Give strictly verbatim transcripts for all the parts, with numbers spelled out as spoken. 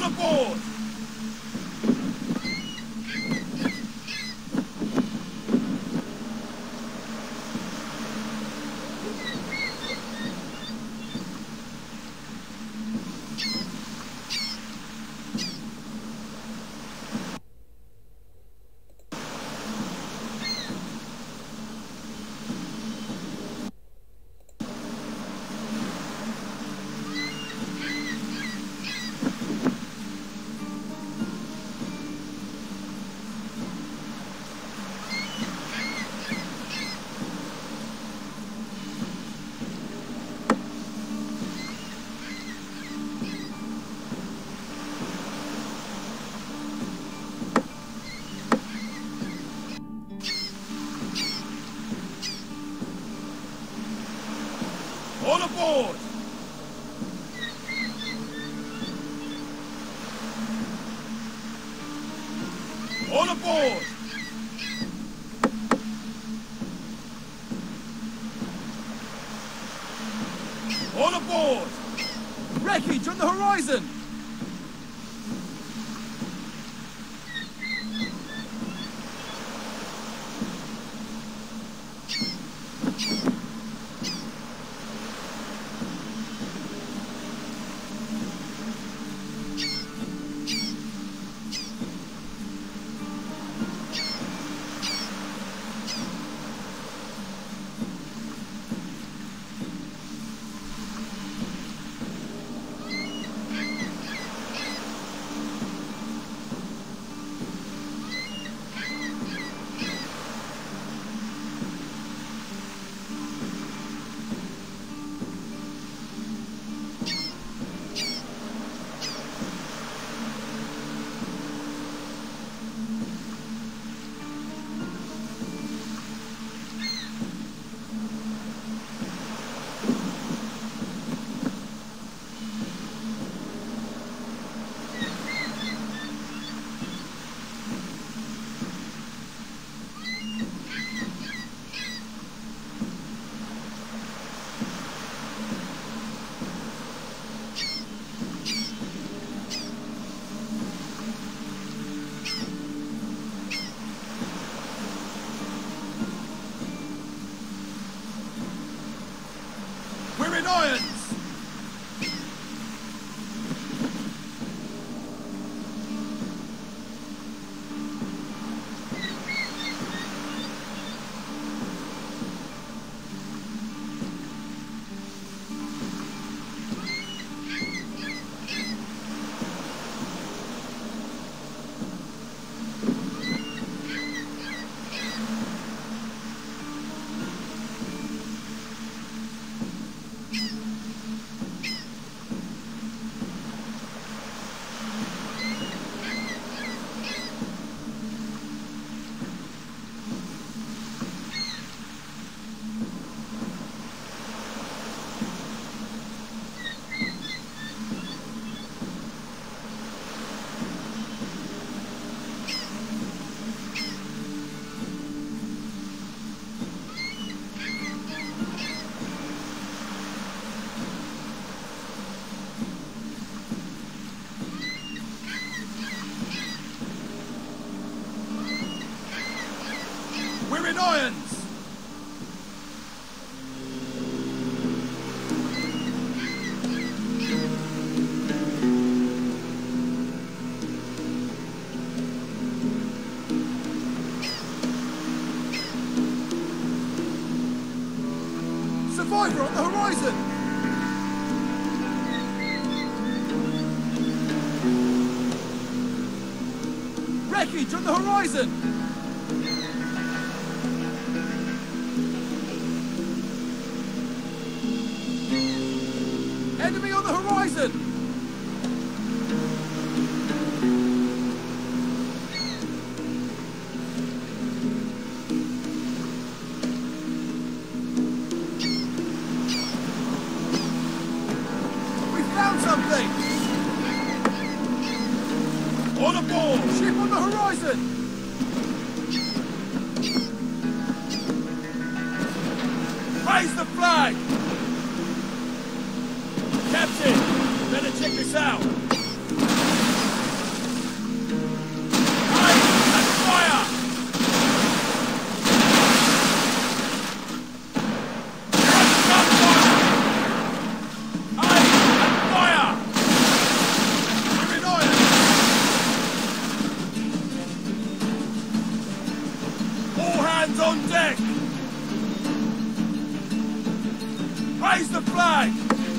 aboard! All aboard! All aboard! All aboard! Wreckage on the horizon! We're in irons! We're in irons! Survivor on the horizon! Wreckage on the horizon! Enemy on the horizon! We found something! All aboard! Ship on the horizon! Raise the flag! Captain, better check this out. Raise the flag!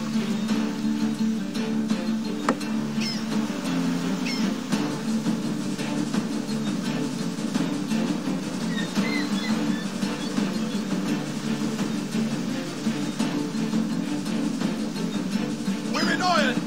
We're in irons!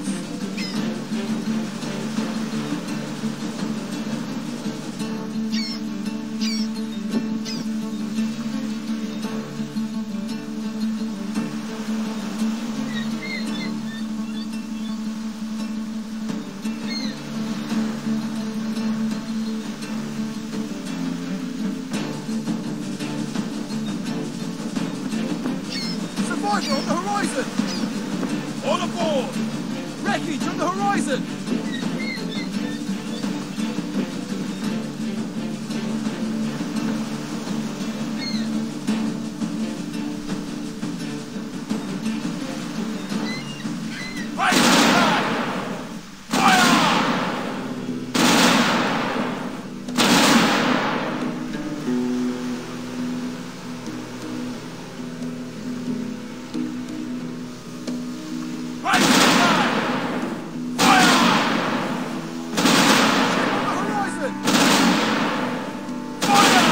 Survivor on the horizon! On aboard! Wreckage on the horizon! Raise the flag! Fire! Raise the flag! Fire! On the horizon! Fire!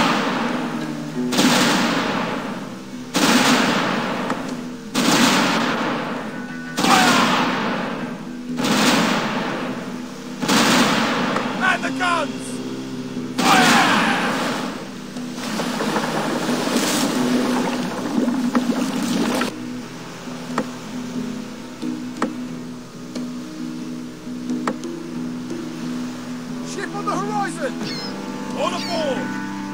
Man the guns! Fire! Ship on the horizon! On aboard!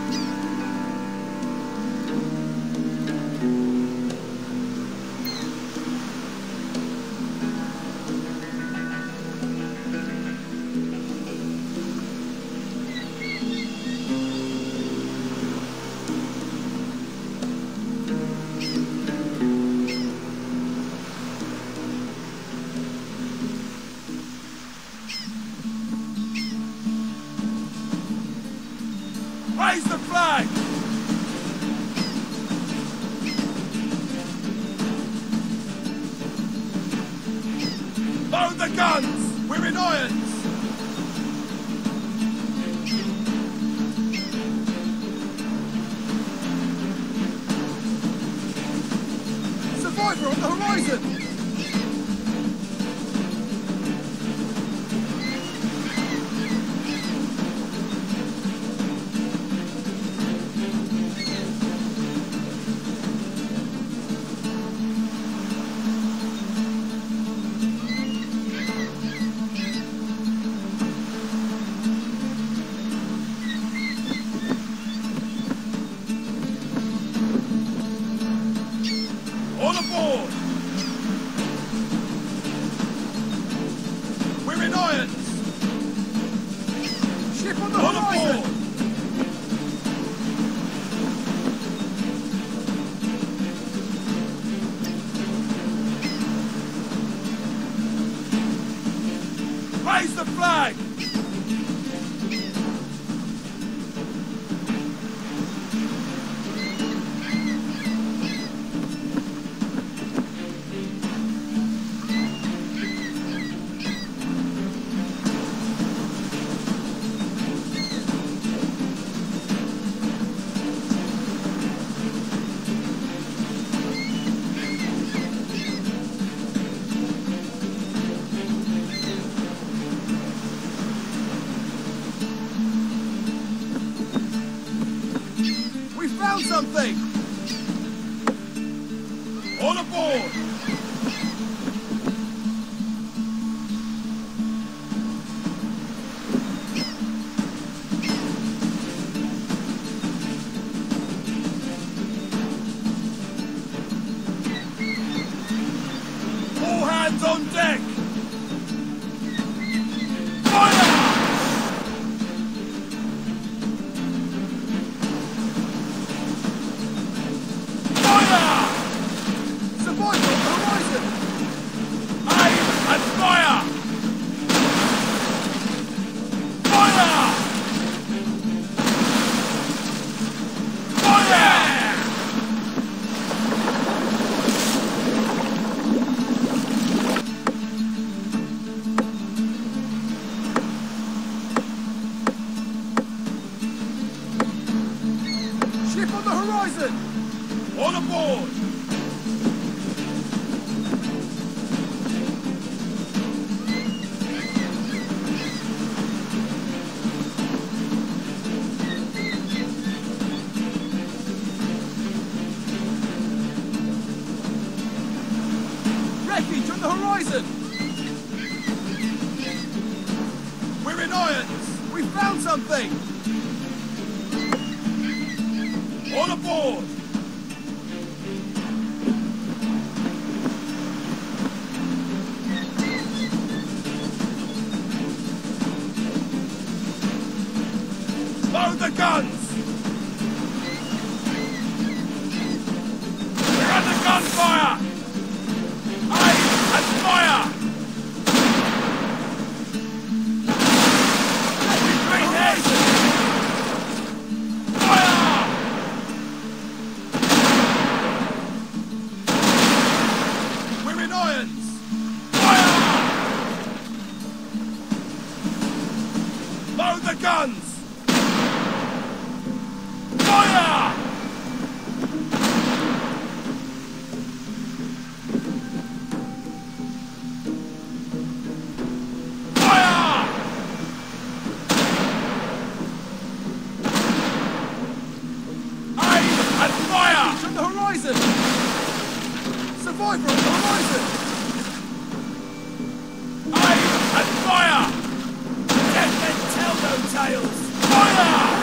Raise the flag! Load the guns! We're in irons! Survivor on the horizon! On aboard! We're in irons! Ship on the On horizon! aboard! Raise the flag! We found something! On aboard! All hands on deck! Fire! Fire! Survivor on the horizon! All aboard! Wreckage on the horizon! We're in irons! We found something! All aboard! Load the guns! We're under gunfire! Aim and fire! Green heads! Fire! We're in irons! Fire! Load the guns! Fire! Fire! Aim and fire! On the horizon! Survivor on the horizon! Aim and fire! Death men tell no tales! Fire!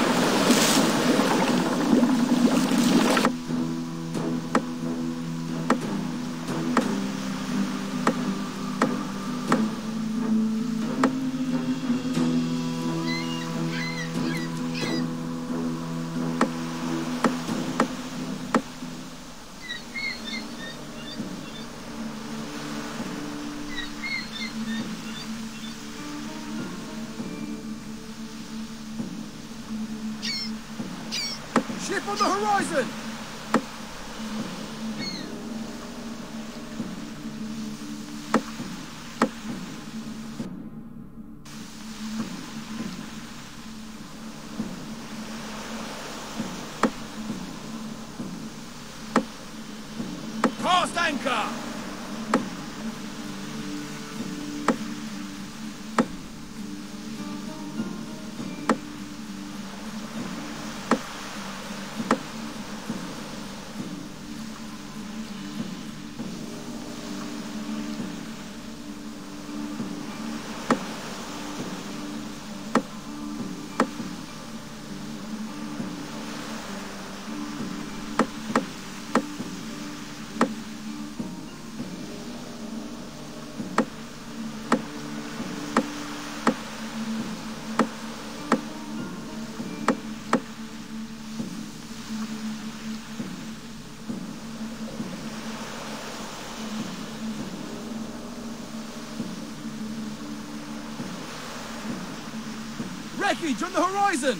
Ship on the horizon! Cast anchor! Wreckage on the horizon!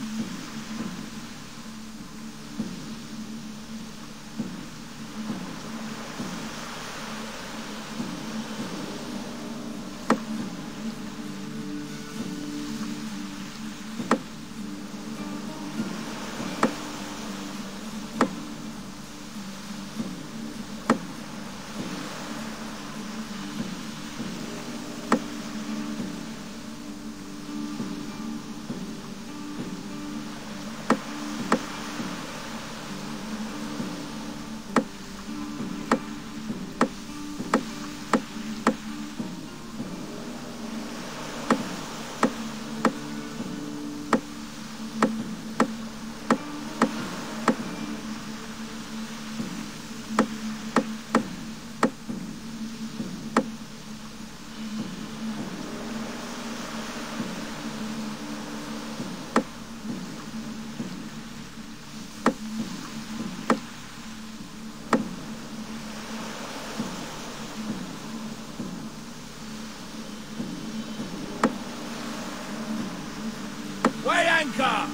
Weigh anchor!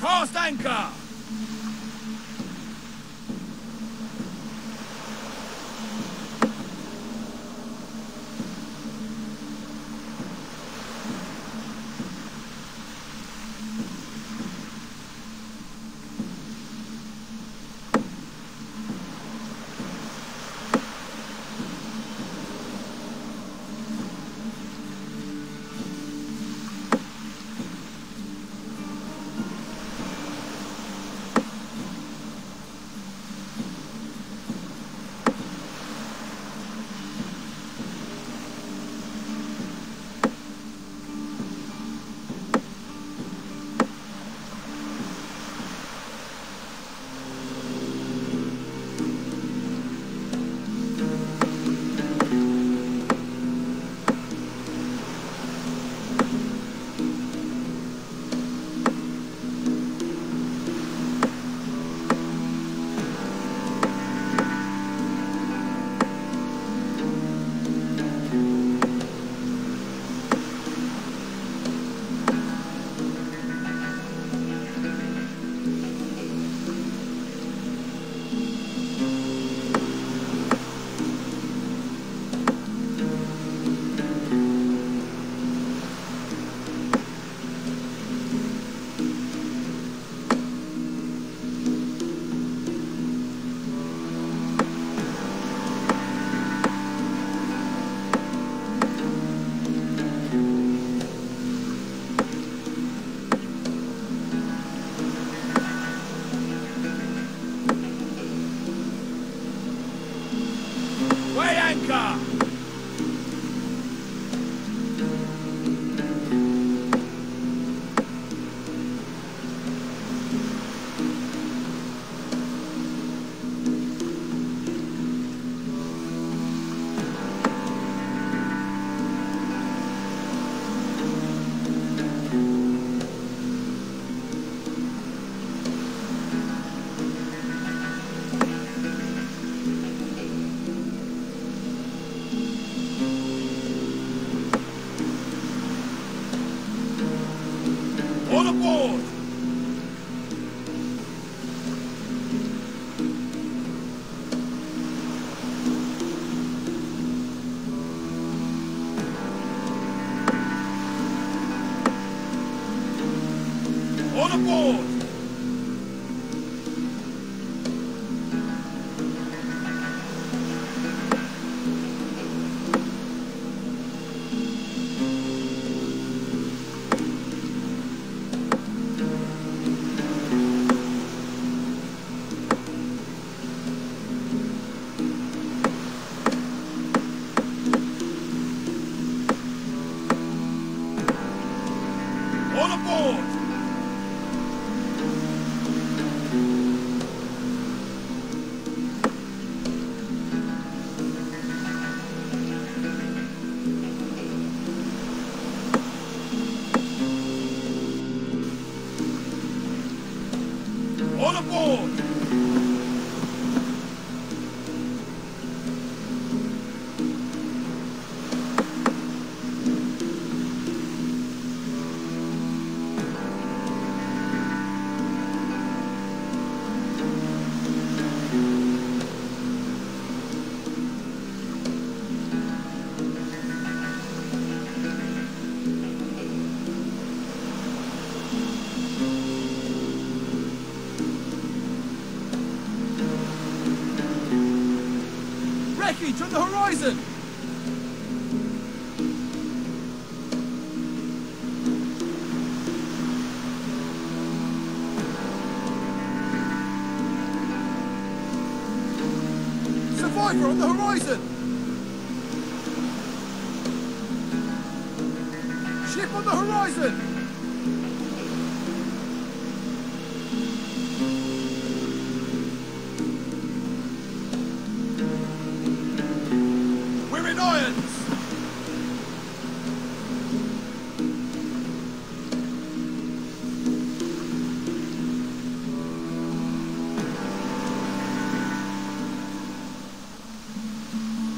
Cast anchor! All aboard! All aboard! All aboard! All aboard! Wreckage on the horizon! Survivor on the horizon! Ship on the horizon! We're in irons!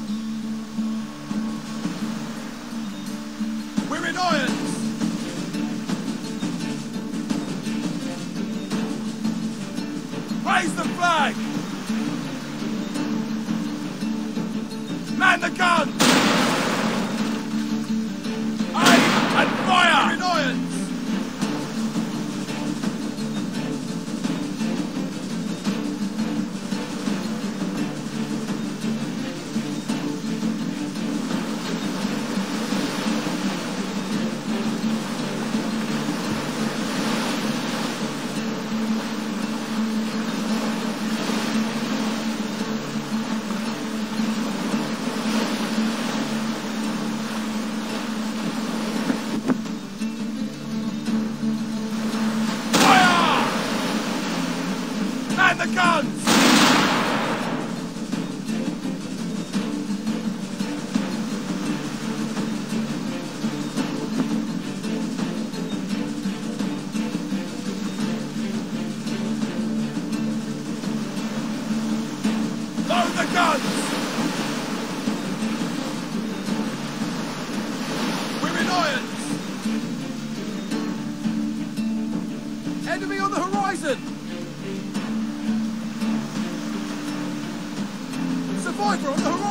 We're in irons!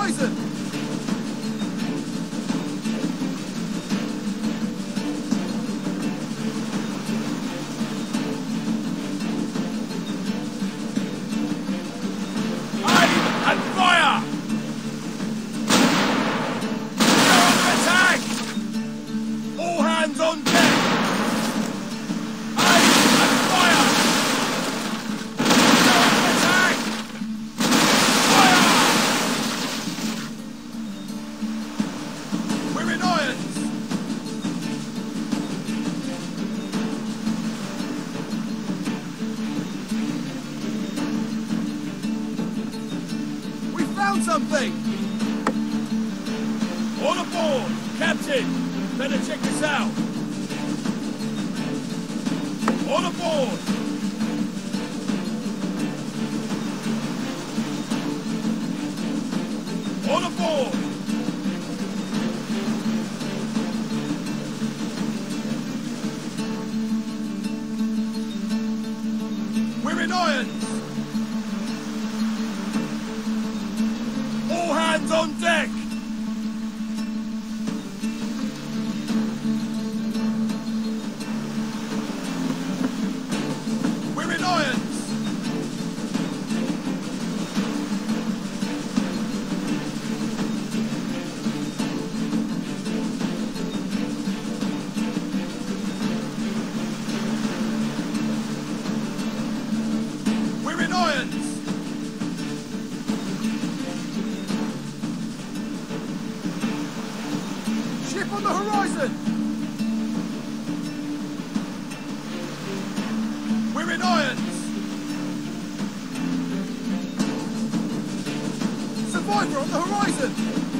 horizon! And fire! Go under attack! All hands on deck! Aim and fire! Go under attack! Fire! We're in irons! Found something! All aboard! Captain! Better check this out! All aboard! All aboard! We're in irons! All hands on deck! We're in irons! We're in irons! Ship on the horizon! We're in irons! Survivor on the horizon!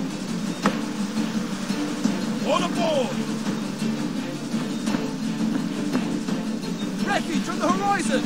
All aboard! Wreckage on the horizon!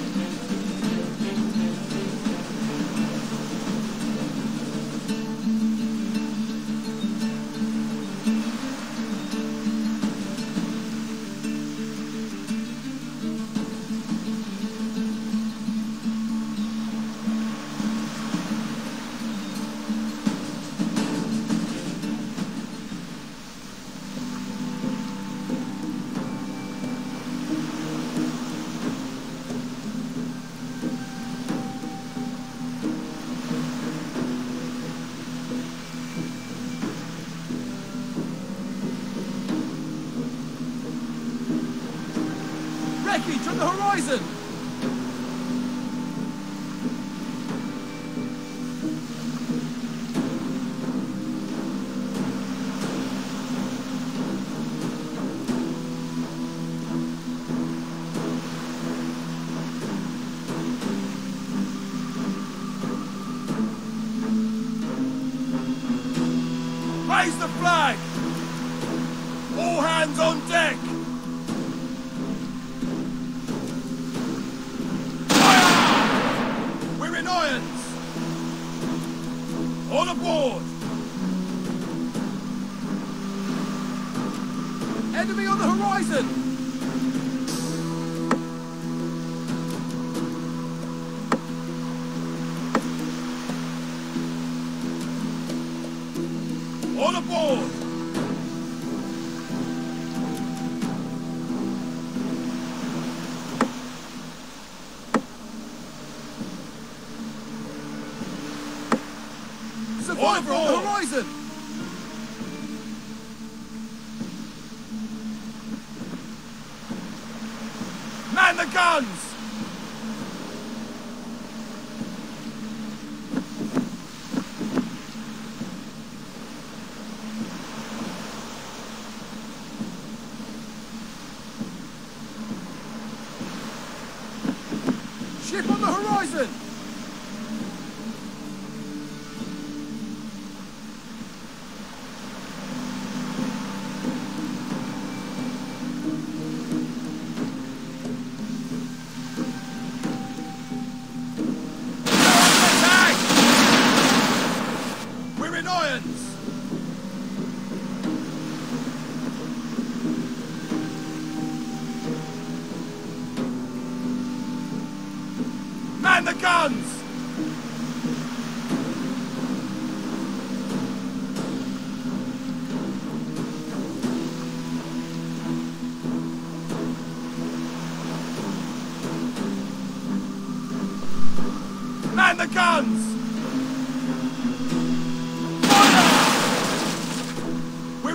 Wreckage on the horizon! Raise the flag! All hands on deck! Fire! We're in irons! All aboard! Enemy on the horizon! All aboard! Survivor on the horizon! Man the guns! Ship on the horizon! Attack! We're in irons! Man the guns!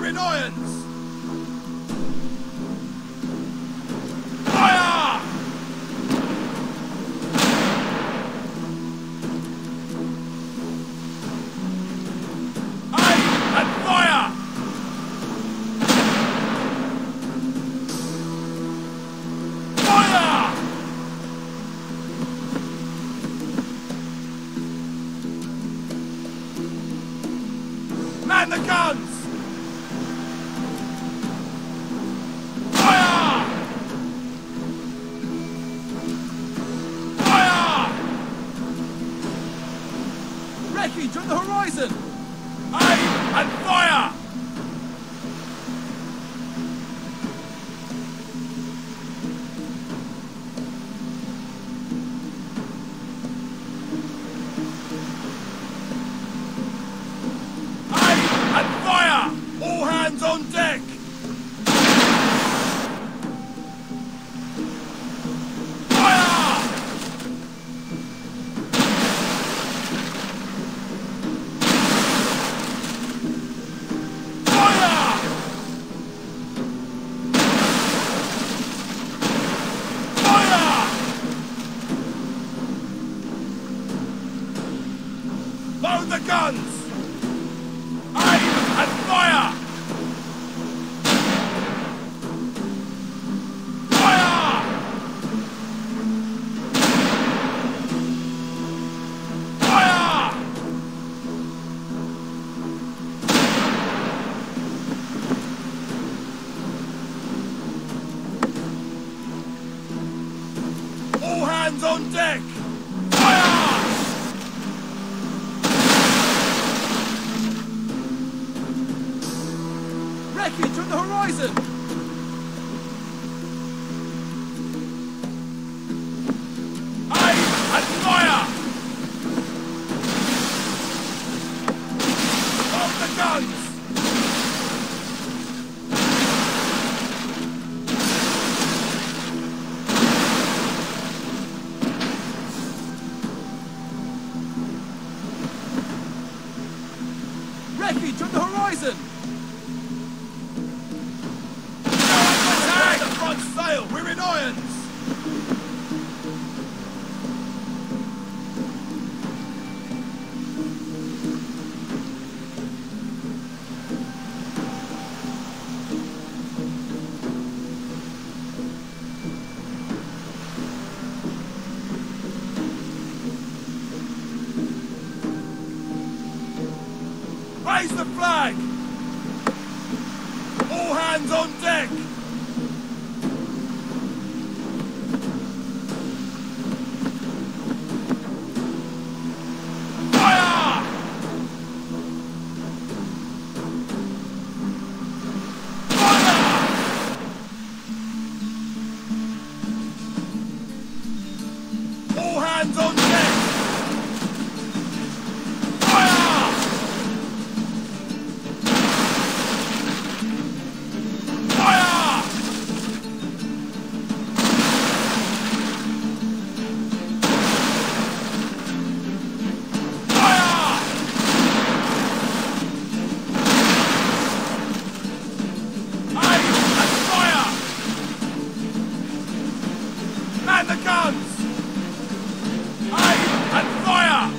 We're in irons! Fire! Aim and fire! Fire! Man the guns! Fire! Fire! Wreckage on the horizon! Aim and fire! Aim and fire! All hands on deck! Fire! Fire! Fire! Load the guns! Aim and fire! Fire! Fire! All hands on deck! Fire! Wreckage on the horizon! Aim and fire! Load the guns! Wreckage on the horizon! Attack! The front sail! We're in irons! Raise the flag! All hands on deck! Fire! Fire! All hands on deck! Fire! Fire! Fire! Aim and fire! Man the guns! Aim and fire!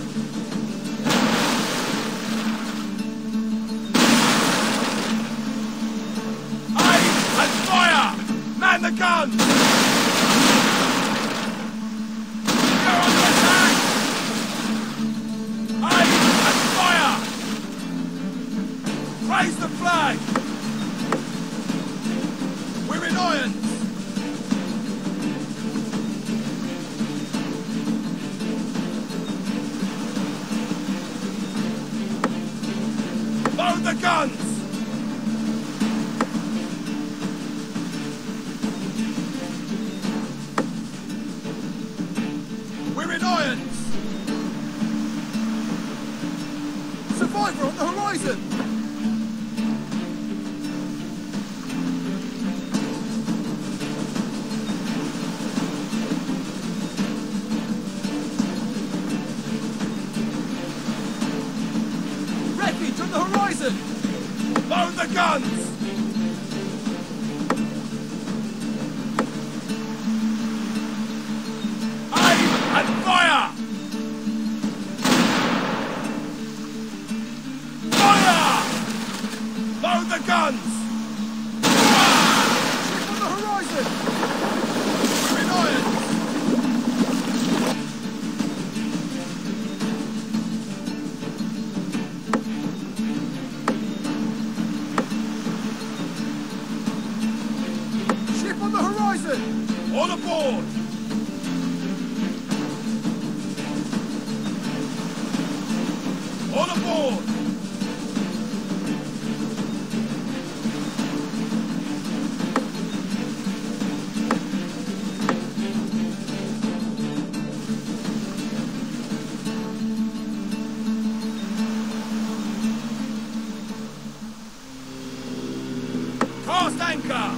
Aim and fire! Man the guns! They're under attack! Aim and fire! Raise the flag! We're in irons! Load the guns! We're in irons! Survivor on the horizon! Wreckage on the horizon! Load the guns! Aim and fire! Fire! Load the guns! Ship on the horizon! We're in irons! Ship on the horizon! All aboard! All aboard! Cast anchor!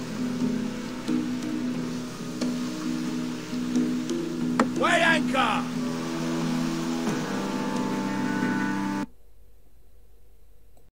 Weigh anchor!